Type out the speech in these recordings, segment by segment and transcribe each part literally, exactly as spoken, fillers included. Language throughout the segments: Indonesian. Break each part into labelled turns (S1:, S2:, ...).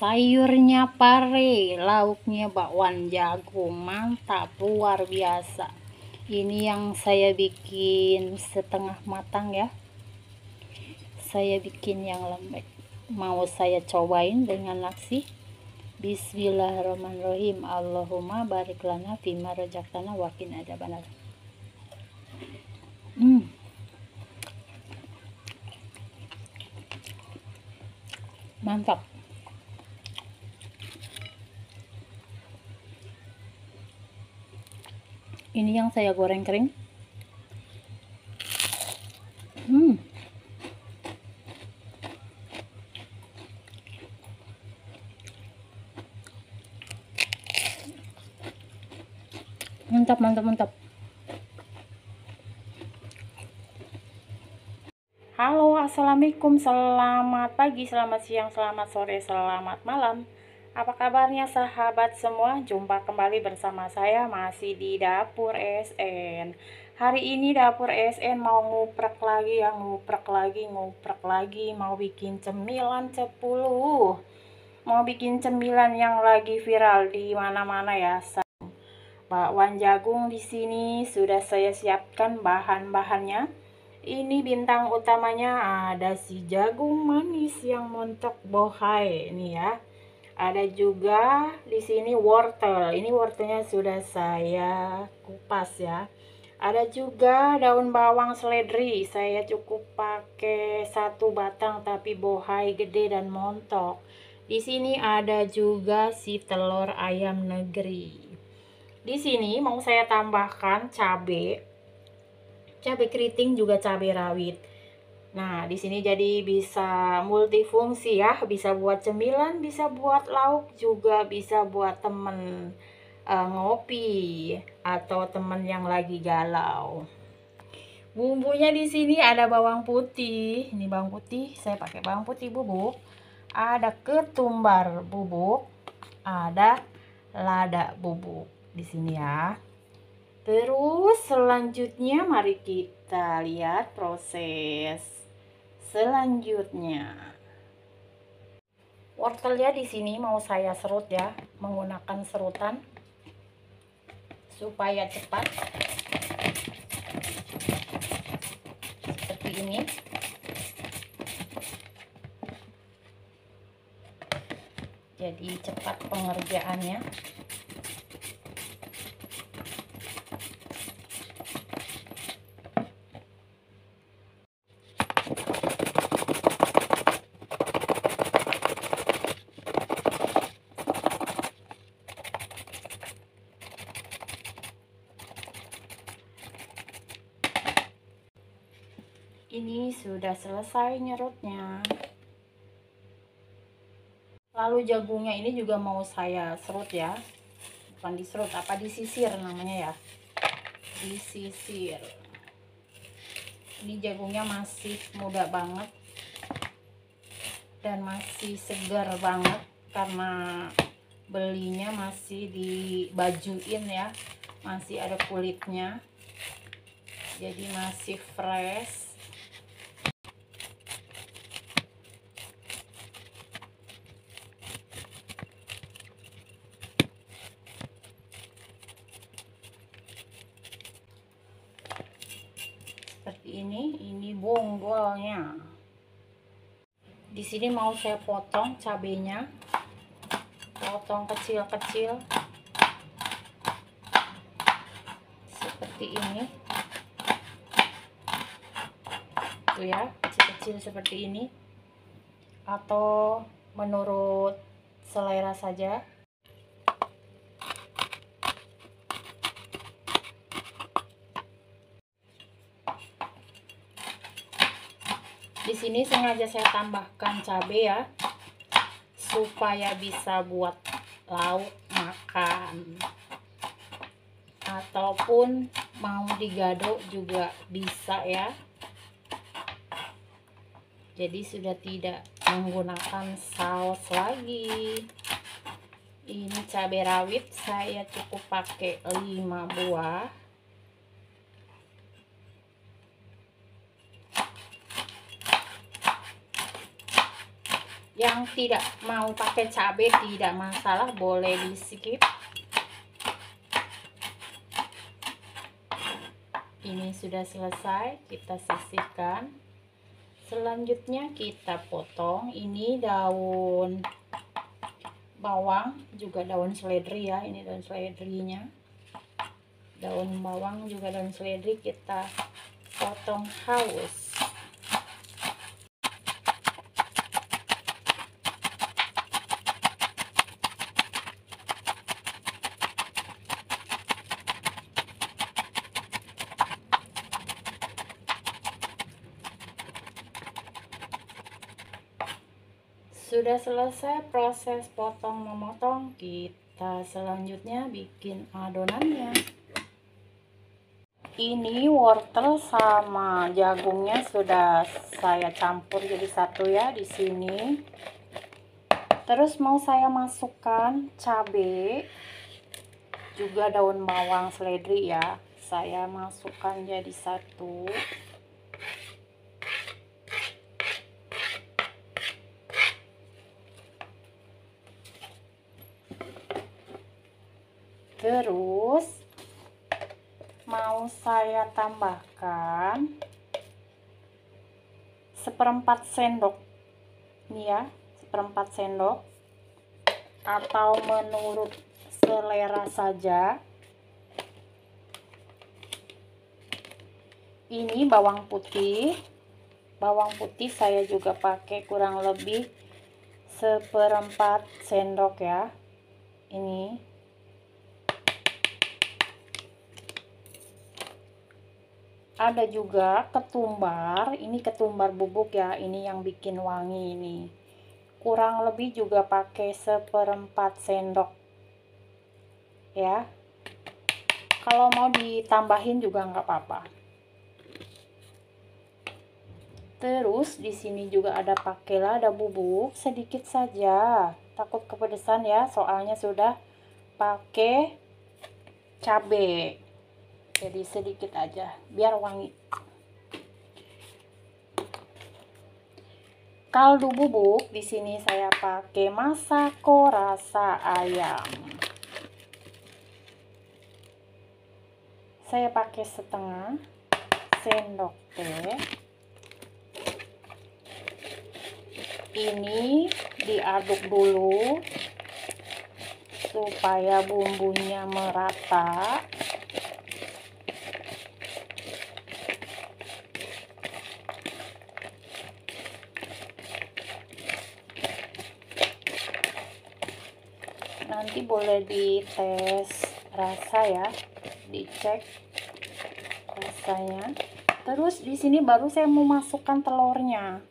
S1: sayurnya pare, lauknya bakwan jagung, mantap luar biasa. Ini yang saya bikin setengah matang ya, saya bikin yang lembek, mau saya cobain dengan nasi. Bismillahirrahmanirrahim. Allahumma barik lana fima razaqtana wa qina adzabannar. Hmm. Mantap. Ini yang saya goreng kering. Hmm. Mantap, mantap, mantap. Halo, assalamualaikum, selamat pagi, selamat siang, selamat sore, selamat malam. Apa kabarnya sahabat semua? Jumpa kembali bersama saya masih di Dapur S N. Hari ini Dapur S N mau nguprek lagi ya, nguprek lagi, nguprek lagi, mau bikin cemilan sepuluh. Mau bikin cemilan yang lagi viral di mana-mana ya. Bakwan jagung di sini sudah saya siapkan bahan-bahannya. Ini bintang utamanya ada si jagung manis yang montok bohai nih ya. Ada juga di sini wortel. Ini wortelnya sudah saya kupas ya. Ada juga daun bawang seledri. Saya cukup pakai satu batang tapi bohai gede dan montok. Di sini ada juga si telur ayam negeri. Di sini mau saya tambahkan cabai, cabai keriting juga cabai rawit. Nah, di sini jadi bisa multifungsi ya, bisa buat cemilan, bisa buat lauk, juga bisa buat temen e, ngopi atau temen yang lagi galau. Bumbunya di sini ada bawang putih, ini bawang putih, saya pakai bawang putih bubuk, ada ketumbar bubuk, ada lada bubuk di sini ya. Terus selanjutnya mari kita lihat proses selanjutnya. Wortelnya di sini mau saya serut ya, menggunakan serutan supaya cepat. Seperti ini. Jadi cepat pengerjaannya. Ini sudah selesai nyerutnya. Lalu jagungnya ini juga mau saya serut ya. Bukan diserut, apa disisir namanya ya. Disisir. Ini jagungnya masih muda banget. Dan masih segar banget. Karena belinya masih dibajuin ya. Masih ada kulitnya. Jadi masih fresh. Seperti ini, ini bonggolnya. Di sini mau saya potong cabenya, potong kecil-kecil, seperti ini, tuh ya, kecil-kecil seperti ini, atau menurut selera saja. Di sini sengaja saya tambahkan cabai ya, supaya bisa buat lauk makan, ataupun mau digado juga bisa ya. Jadi sudah tidak menggunakan saus lagi. Ini cabai rawit saya cukup pakai lima buah. Yang tidak mau pakai cabai tidak masalah, boleh di skip. Ini sudah selesai, kita sisihkan. Selanjutnya kita potong. Ini daun bawang, juga daun seledri ya. Ini daun seledrinya. Daun bawang juga daun seledri kita potong halus. Sudah selesai proses potong memotong, kita selanjutnya bikin adonannya. Ini wortel sama jagungnya sudah saya campur jadi satu ya di sini. Terus mau saya masukkan cabai, juga daun bawang seledri ya. Saya masukkan jadi satu. Terus mau saya tambahkan seperempat sendok nih ya, seperempat sendok atau menurut selera saja. Ini bawang putih. Bawang putih saya juga pakai kurang lebih seperempat sendok ya. Ini ada juga ketumbar, ini ketumbar bubuk ya, ini yang bikin wangi ini. Kurang lebih juga pakai seperempat sendok ya. Kalau mau ditambahin juga nggak apa-apa. Terus di sini juga ada pakai lada bubuk sedikit saja. Takut kepedesan ya, soalnya sudah pakai cabai. Jadi sedikit aja biar wangi. Kaldu bubuk di sini saya pakai Masako rasa ayam. Saya pakai setengah sendok teh. Ini diaduk dulu supaya bumbunya merata. Nanti boleh dites rasa ya, dicek rasanya. Terus di sini baru saya mau masukkan telurnya.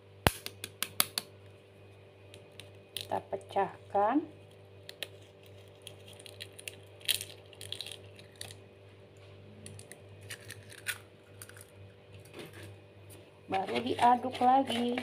S1: Kita pecahkan. Baru diaduk lagi.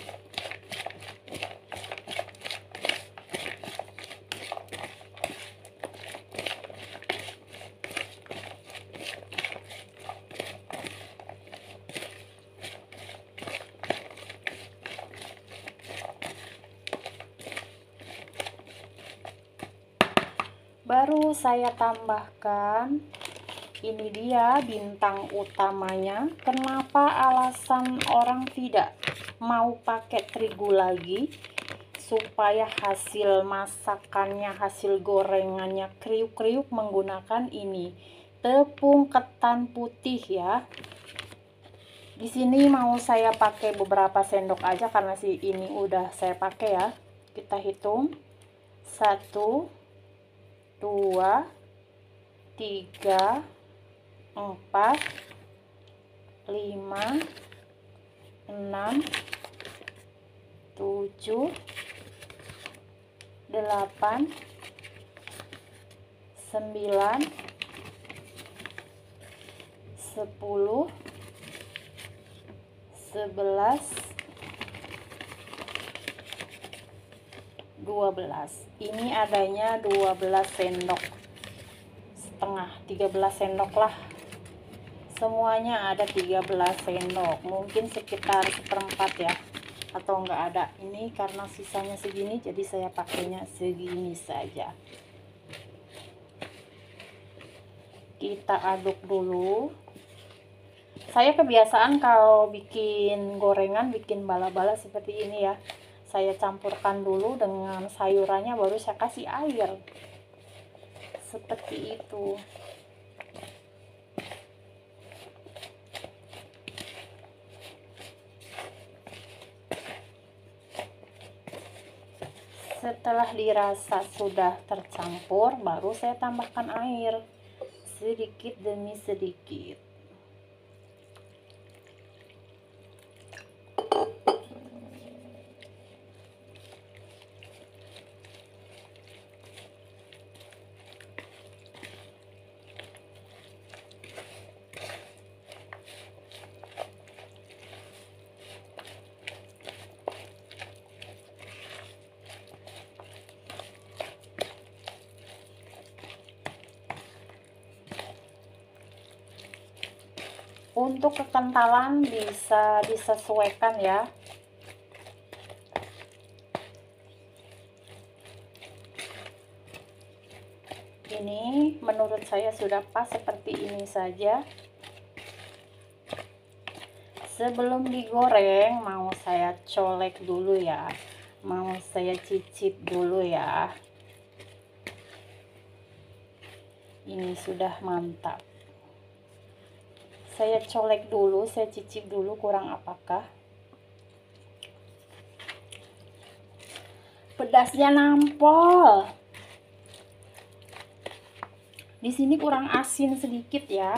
S1: Baru saya tambahkan, ini dia bintang utamanya. Kenapa alasan orang tidak mau pakai terigu lagi? Supaya hasil masakannya, hasil gorengannya kriuk-kriuk, menggunakan ini tepung ketan putih ya. Di sini mau saya pakai beberapa sendok aja karena si ini udah saya pakai ya. Kita hitung satu, dua, tiga, empat, lima, enam, tujuh, delapan, sembilan, sepuluh, sebelas, dua belas. Ini adanya dua belas sendok setengah, tiga belas sendok lah. Semuanya ada tiga belas sendok, mungkin sekitar seperempat ya. atau enggak ada. Ini karena sisanya segini jadi saya pakainya segini saja. Kita aduk dulu. Saya kebiasaan kalau bikin gorengan, bikin bala-bala seperti ini ya, saya campurkan dulu dengan sayurannya baru saya kasih air, seperti itu. Setelah dirasa sudah tercampur, baru saya tambahkan air sedikit demi sedikit. Untuk kekentalan bisa disesuaikan ya. Ini menurut saya sudah pas seperti ini saja. Sebelum digoreng mau saya colek dulu ya. Mau saya cicip dulu ya. Ini sudah mantap. Saya colek dulu, saya cicip dulu kurang apakah. Pedasnya nampol. Di sini kurang asin sedikit ya.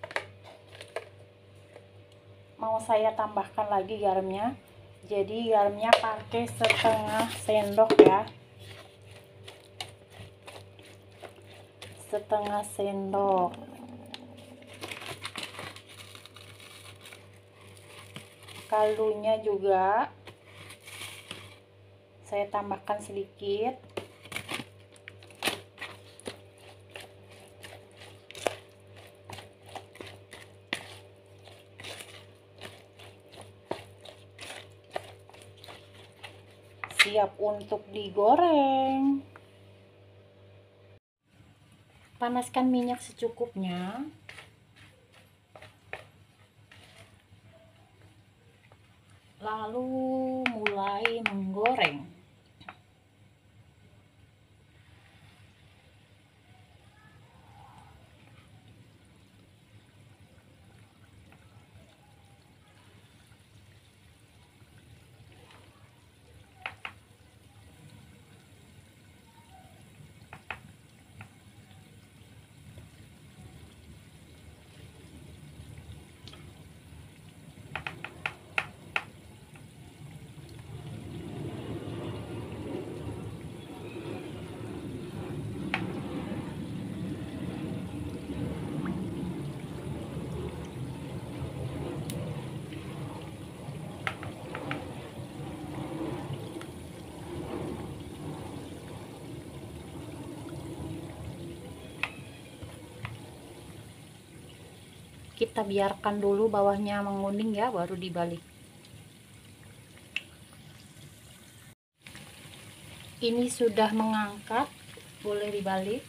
S1: Mau saya tambahkan lagi garamnya. Jadi garamnya pakai setengah sendok ya. Setengah sendok. Kaldunya juga saya tambahkan sedikit. Siap untuk digoreng. Panaskan minyak secukupnya. Lalu mulai menggoreng. Kita biarkan dulu bawahnya menguning ya, baru dibalik. Ini sudah mengangkat, boleh dibalik.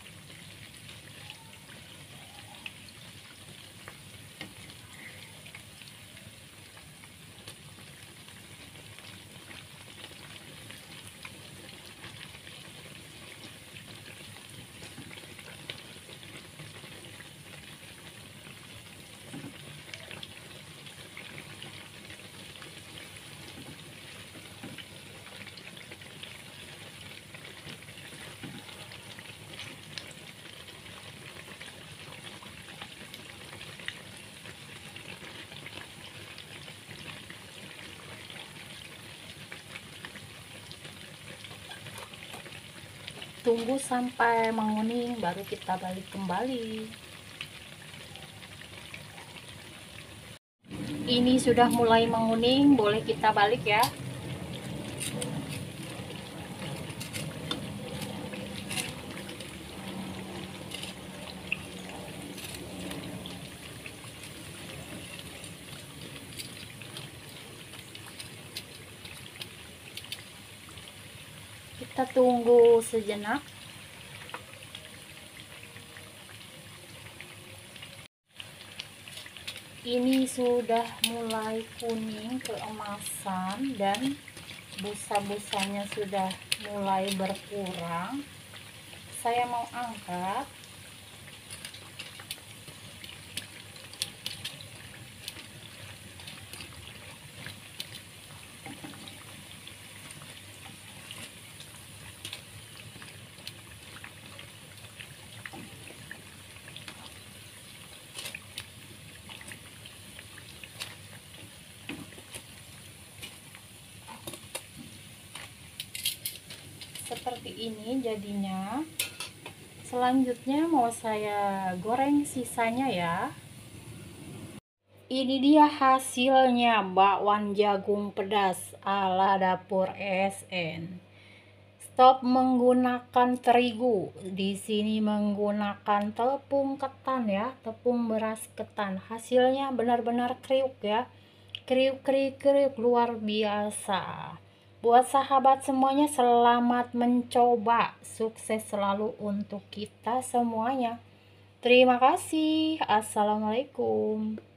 S1: Tunggu sampai menguning baru kita balik kembali. Ini sudah mulai menguning, boleh kita balik ya. kita tunggu sejenak. Ini sudah mulai kuning keemasan dan busa-busanya sudah mulai berkurang. Saya mau angkat. Seperti ini jadinya. Selanjutnya mau saya goreng sisanya ya. Ini dia hasilnya bakwan jagung pedas ala dapur S N. Stop menggunakan terigu. Di sini menggunakan tepung ketan ya, tepung beras ketan. Hasilnya benar-benar kriuk ya. Kriuk kriuk kriuk luar biasa. Buat sahabat semuanya, selamat mencoba. Sukses selalu untuk kita semuanya. Terima kasih. Assalamualaikum.